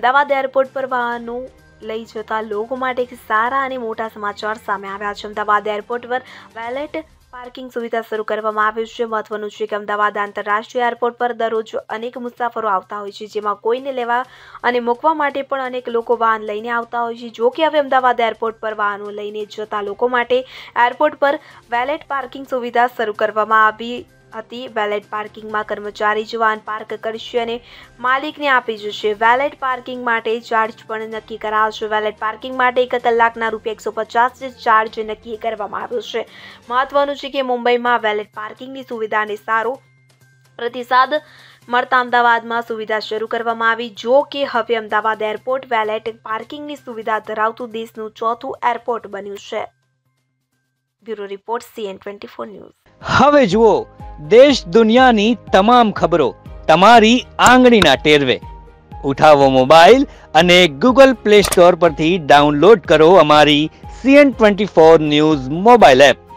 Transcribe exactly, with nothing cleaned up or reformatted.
Ahmedabad airport પર વાહનો લઈ જતા લોકો માટે એક સારા અને મોટા સમાચાર સામે આવ્યા છે। અમદાવાદ એરપોર્ટ પર વેલેટ પાર્કિંગ સુવિધા શરૂ કરવામાં આવી છે। મહત્વનું છે કે અમદાવાદ આંતરરાષ્ટ્રીય એરપોર્ટ પર દરરોજ અનેક મુસાફરો આવતા હોય છે, જેમાં કોઈને લેવા અને મૂકવા માટે પણ અનેક લોકો વાહન લઈને આવતા હોય છે। જો કે હવે અમદાવાદ એરપોર્ટ પર વાહનો લઈને જતા લોકો માટે એરપોર્ટ પર વેલેટ પાર્કિંગ સુવિધા શરૂ કરવામાં આવી હતી। વેલેટ પાર્કિંગમાં કર્મચારી જ વાહન પાર્ક કરશે અને માલિકને આપી જશે। વેલેટ પાર્કિંગ માટે ચાર્જ પણ નક્કી કરાશે। વેલેટ પાર્કિંગ માટે એક કલાકના રૂપિયા એકસો પચાસ ચાર્જ નક્કી કરવામાં આવ્યો છે। મહત્વનું છે કે મુંબઈમાં વેલેટ પાર્કિંગની સુવિધાને સારો પ્રતિસાદ મળતા અમદાવાદમાં સુવિધા શરૂ કરવામાં આવી। જો કે હવે અમદાવાદ એરપોર્ટ વેલેટ પાર્કિંગની સુવિધા ધરાવતું દેશનું ચોથું એરપોર્ટ બન્યું છે। Bureau report CN twenty four news. હવે જુઓ દેશ દુનિયાની તમામ ખબરો તમારી આંગળીના ટેરવે। ઉઠાવો મોબાઈલ અને ગૂગલ પ્લે સ્ટોર પરથી ડાઉનલોડ કરો અમારી CN twenty four news mobile app.